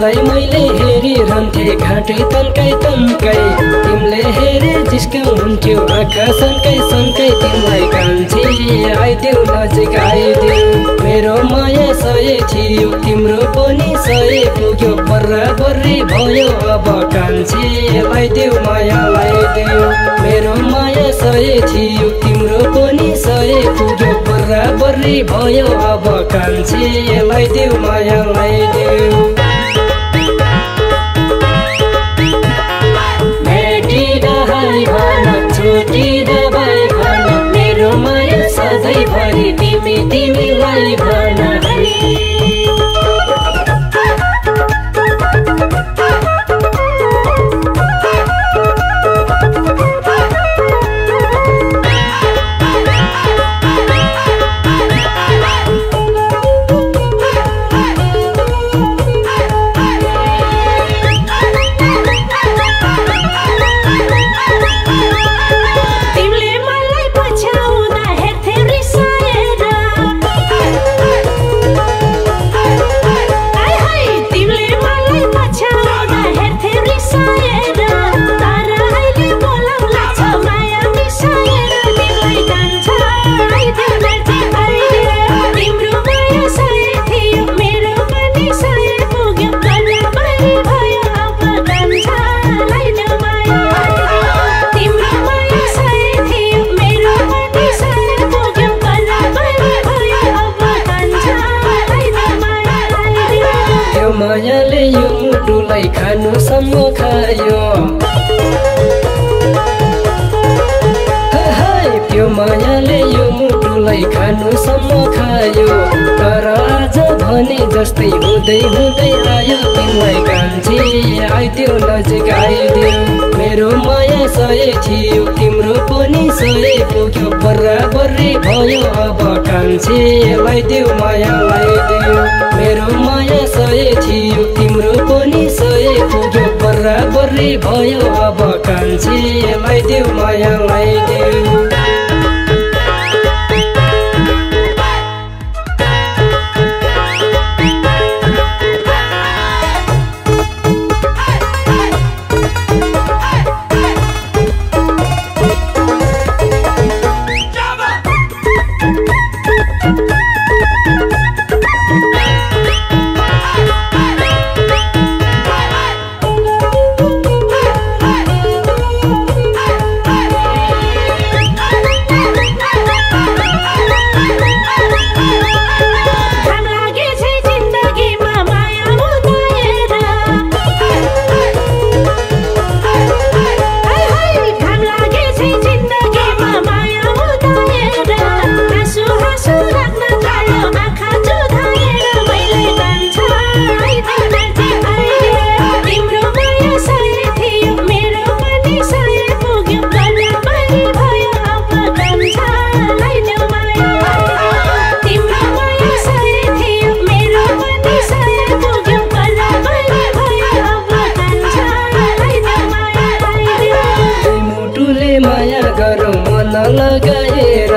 तिमलाई मैले हेरिरहन्थे घाँटी तन्कै तन्कै तिमीले हेरे जिस्काउँथ्यो आँखा सन्कै सन्कै तिमीलाई कान्छी आइदेऊ नजिक आइदेऊ मेरो माया सय थियो तिम्रो पनि सय पुग्यो बराबरी भयो अब कान्छी लाइदेऊ माया लाइदेऊ मेरो माया सय थियो तिम्रो पनि सय पुग्यो बराबरी भयो अब कान्छी लाइदेऊ माया लाइदेऊ छोटी दबाई भन मेरो माया सधैँभरि तिमी तिमीलाई भन मायाले यो मुटुलाई खानुसम्म खायो त्यो मायाले यो मुटुलाई खानुसम्म खायो तर आज भने जस्तै हुँदै हुँदै आयो तिमीलाई कान्छी आइदेऊ नजिक आइदेऊ मेरो माया सय थियो तिम्रो पनि सय पुग्यो बराबरी भयो अब कान्छी लाइदेऊ माया लाइदेऊ मेरो माया सय थियो तिम्रो पनि सय पुग्यो बराबरी भयो अब कान्छी लाइदेऊ माया लाइदेऊ लगाएर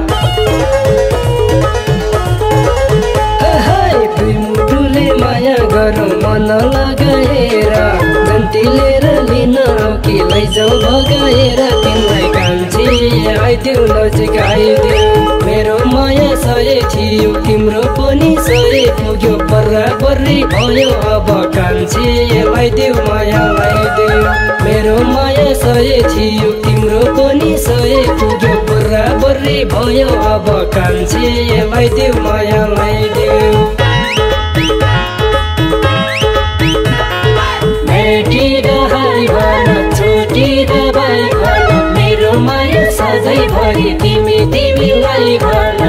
दुई मुटुले माया गरौँ मन लगाएर जन्ती लिएर लिन कि लैजाऊ भगाएर तिमीलाई कान्छी आइदेऊ नजिक आइदेऊ मेरो माया सय थियो तिम्रो पनि सय पुग्यो बराबरी भयो अब कान्छी लाइदेऊ माया लाइदेऊ मेरो माया सय थियो तिम्रो पनि सय पुग्यो बराबरी भयो अब कान्छी लाइदेऊ माया लाइदेऊ बेटी दहाई भन छोटी दबाई भन मेरो माया सधैँभरि तिमी तिमीलाई भन